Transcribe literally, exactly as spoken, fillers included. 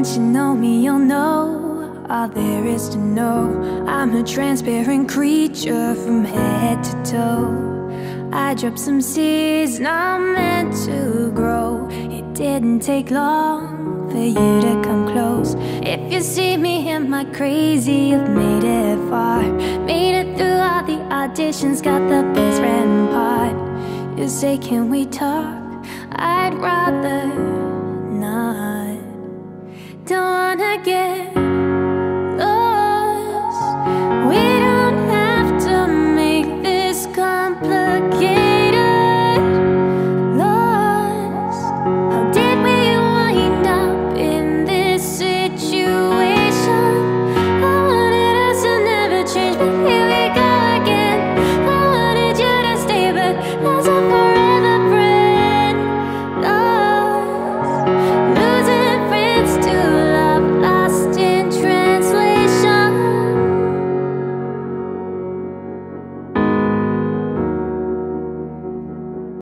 Once you know me, you'll know all there is to know. I'm a transparent creature from head to toe. I dropped some seeds not meant to grow. It didn't take long for you to come close. If you see me in my crazy, you've made it far. Made it through all the auditions, got the best friend part. You say, can we talk? I'd rather